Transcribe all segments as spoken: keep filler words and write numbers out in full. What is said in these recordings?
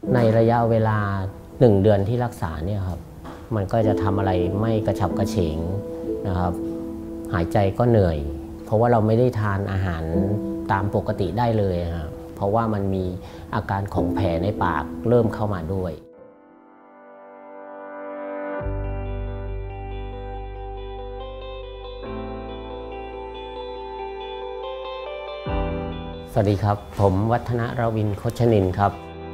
ในระยะเวลาหนึ่งเดือนที่รักษาเนี่ยครับมันก็จะทำอะไรไม่กระฉับกระเฉงนะครับหายใจก็เหนื่อยเพราะว่าเราไม่ได้ทานอาหารตามปกติได้เลยครับเพราะว่ามันมีอาการของแผลในปากเริ่มเข้ามาด้วยสวัสดีครับผมวัฒนรวินโคชนินครับ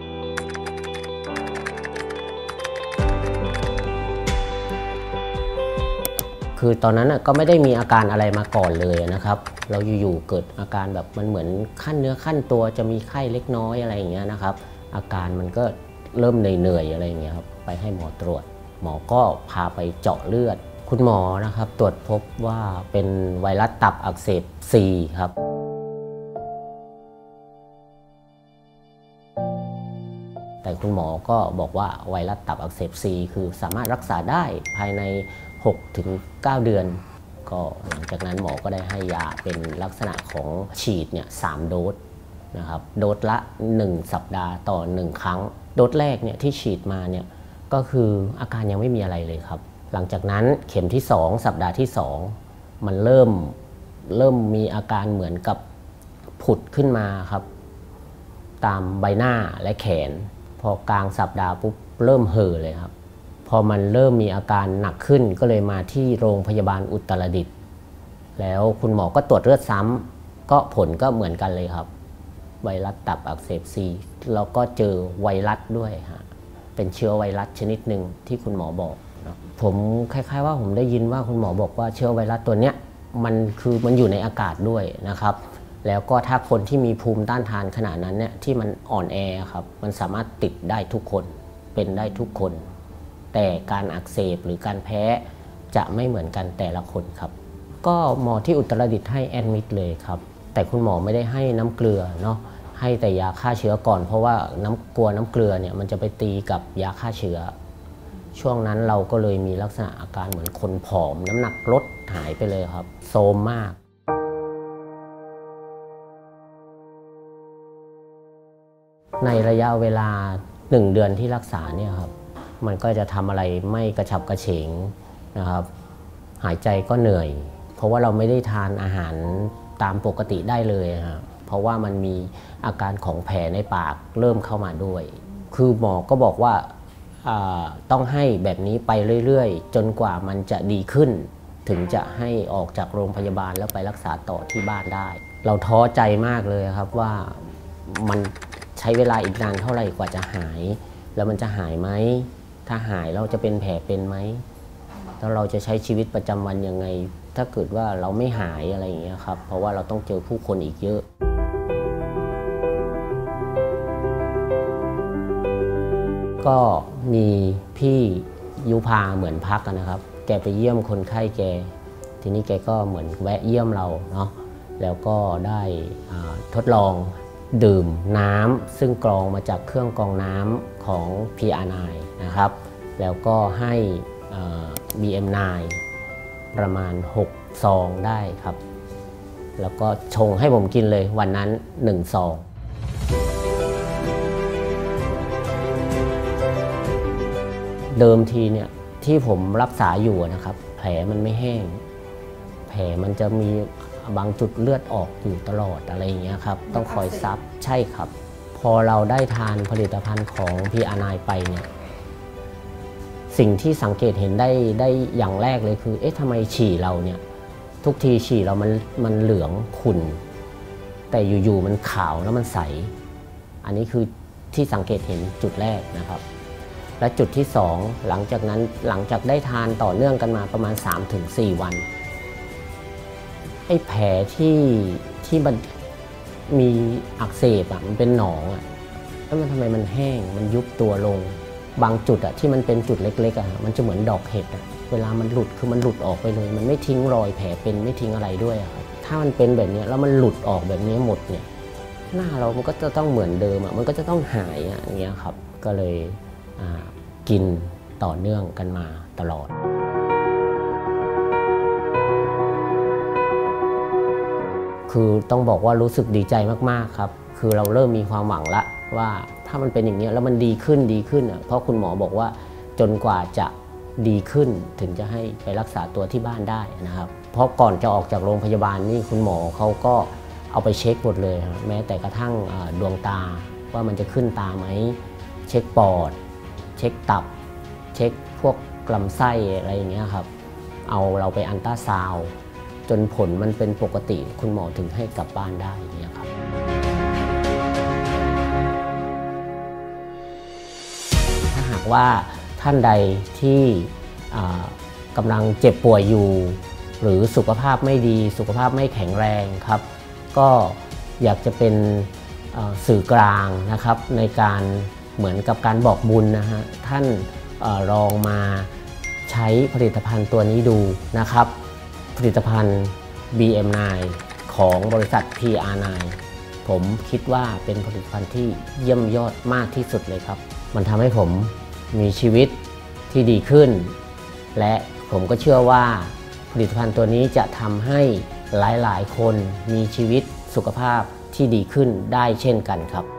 คือตอนนั้นก็ไม่ได้มีอาการอะไรมาก่อนเลยนะครับเราอยู่ๆเกิดอาการแบบมันเหมือนขั้นเนื้อขั้นตัวจะมีไข้เล็กน้อยอะไรอย่างเงี้ยนะครับอาการมันก็เริ่มเหนื่อยๆอะไรอย่างเงี้ยครับไปให้หมอตรวจหมอก็พาไปเจาะเลือดคุณหมอนะครับตรวจพบว่าเป็นไวรัสตับอักเสบ ซี ครับแต่คุณหมอก็บอกว่าไวรัสตับอักเสบ ซี คือสามารถรักษาได้ภายในหกถึงเก้า เดือนก็หลังจากนั้นหมอก็ได้ให้ยาเป็นลักษณะของฉีดเนี่ยสามโดสนะครับโดสละหนึ่งสัปดาห์ต่อหนึ่งครั้งโดสแรกเนี่ยที่ฉีดมาเนี่ยก็คืออาการยังไม่มีอะไรเลยครับหลังจากนั้นเข็มที่สองสัปดาห์ที่สองมันเริ่มเริ่มมีอาการเหมือนกับผุดขึ้นมาครับตามใบหน้าและแขนพอกลางสัปดาห์ปุ๊บเริ่มเห่อเลยครับพอมันเริ่มมีอาการหนักขึ้นก็เลยมาที่โรงพยาบาลอุตรดิตถ์แล้วคุณหมอก็ตรวจเลือดซ้ำก็ผลก็เหมือนกันเลยครับไวรัสตับอักเสบ ซี แล้วก็เจอไวรัสด้วยฮะเป็นเชื้อไวรัสชนิดหนึ่งที่คุณหมอบอกนะผมคล้ายๆว่าผมได้ยินว่าคุณหมอบอกว่าเชื้อไวรัสตัวเนี้ยมันคือมันอยู่ในอากาศด้วยนะครับแล้วก็ถ้าคนที่มีภูมิต้านทานขนาดนั้นเนี่ยที่มันอ่อนแอครับมันสามารถติดได้ทุกคนเป็นได้ทุกคนแต่การอักเสบหรือการแพ้จะไม่เหมือนกันแต่ละคนครับก็หมอที่อุตรดิตถ์ให้แอดมิดเลยครับแต่คุณหมอไม่ได้ให้น้ำเกลือเนาะให้แต่ยาฆ่าเชื้อก่อนเพราะว่าน้ำกลัวน้ำเกลือเนี่ยมันจะไปตีกับยาฆ่าเชื้อช่วงนั้นเราก็เลยมีลักษณะอาการเหมือนคนผอมน้ำหนักลดหายไปเลยครับโทรมมากในระยะเวลาหนึ่งเดือนที่รักษาเนี่ยครับมันก็จะทำอะไรไม่กระฉับกระเฉงนะครับหายใจก็เหนื่อยเพราะว่าเราไม่ได้ทานอาหารตามปกติได้เลยครับเพราะว่ามันมีอาการของแผลในปากเริ่มเข้ามาด้วยคือหมอก็บอกว่าต้องให้แบบนี้ไปเรื่อยๆจนกว่ามันจะดีขึ้นถึงจะให้ออกจากโรงพยาบาลแล้วไปรักษาต่อที่บ้านได้เราท้อใจมากเลยครับว่ามันใช้เวลาอีกนานเท่าไหร่กว่าจะหายแล้วมันจะหายไหมถ้าหายเราจะเป็นแผลเป็นไหมแล้วเราจะใช้ชีวิตประจำวันยังไงถ้าเกิดว่าเราไม่หายอะไรอย่างเงี้ยครับเพราะว่าเราต้องเจอผู้คนอีกเยอะก็มีพี่ยุพาเหมือนพักนะครับแกไปเยี่ยมคนไข้แกทีนี้แกก็เหมือนแวะเยี่ยมเราเนาะแล้วก็ได้ทดลองดื่มน้ำซึ่งกรองมาจากเครื่องกรองน้ำของ พี อาร์ ไนน์ นะครับแล้วก็ให้ บี เอ็ม ไนน์ ประมาณหกซองได้ครับแล้วก็ชงให้ผมกินเลยวันนั้นหนึ่งซองเดิมทีเนี่ยที่ผมรักษาอยู่นะครับแผลมันไม่แห้งแผลมันจะมีบางจุดเลือดออกอยู่ตลอดอะไรอย่างเงี้ยครับต้องคอยซับใช่ครับพอเราได้ทานผลิตภัณฑ์ของ พี อาร์ ไนน์ ไปเนี่ยสิ่งที่สังเกตเห็นได้ได้อย่างแรกเลยคือเอ๊ะทำไมฉี่เราเนี่ยทุกทีฉี่เรามันมันเหลืองขุ่นแต่อยู่ๆมันขาวแล้วมันใสอันนี้คือที่สังเกตเห็นจุดแรกนะครับและจุดที่สองหลังจากนั้นหลังจากได้ทานต่อเนื่องกันมาประมาณ สามถึงสี่ วันไอ้แผลที่ที่มันมีอักเสบอ่ะมันเป็นหนองอ่ะแล้วมันทำไมมันแห้งมันยุบตัวลงบางจุดอ่ะที่มันเป็นจุดเล็กๆอ่ะมันจะเหมือนดอกเห็ดอ่ะเวลามันหลุดคือมันหลุดออกไปเลยมันไม่ทิ้งรอยแผลเป็นไม่ทิ้งอะไรด้วยอ่ะถ้ามันเป็นแบบนี้แล้วมันหลุดออกแบบนี้หมดเนี่ยหน้าเรามันก็จะต้องเหมือนเดิมอ่ะมันก็จะต้องหายอ่ะอย่างเงี้ยครับก็เลยกินต่อเนื่องกันมาตลอดคือต้องบอกว่ารู้สึกดีใจมากๆครับคือเราเริ่มมีความหวังละว่าถ้ามันเป็นอย่างนี้แล้วมันดีขึ้นดีขึ้นอ่ะเพราะคุณหมอบอกว่าจนกว่าจะดีขึ้นถึงจะให้ไปรักษาตัวที่บ้านได้นะครับเพราะก่อนจะออกจากโรงพยาบาลนี่คุณหมอเขาก็เอาไปเช็คหมดเลยแม้แต่กระทั่งดวงตาว่ามันจะขึ้นตาไหมเช็คปอดเช็คตับเช็คพวกลำไส้อะไรอย่างเงี้ยครับเอาเราไปอัลตราซาวด์จนผลมันเป็นปกติคุณหมอถึงให้กลับบ้านได้อย่างเงี้ยครับถ้าหากว่าท่านใดที่กำลังเจ็บป่วยอยู่หรือสุขภาพไม่ดีสุขภาพไม่แข็งแรงครับก็อยากจะเป็นสื่อกลางนะครับในการเหมือนกับการบอกบุญนะฮะท่านลองมาใช้ผลิตภัณฑ์ตัวนี้ดูนะครับผลิตภัณฑ์ บี เอ็ม ไนน์ ของบริษัท พี อาร์ ไนน์ ผมคิดว่าเป็นผลิตภัณฑ์ที่เยี่ยมยอดมากที่สุดเลยครับมันทำให้ผมมีชีวิตที่ดีขึ้นและผมก็เชื่อว่าผลิตภัณฑ์ตัวนี้จะทำให้หลายๆคนมีชีวิตสุขภาพที่ดีขึ้นได้เช่นกันครับ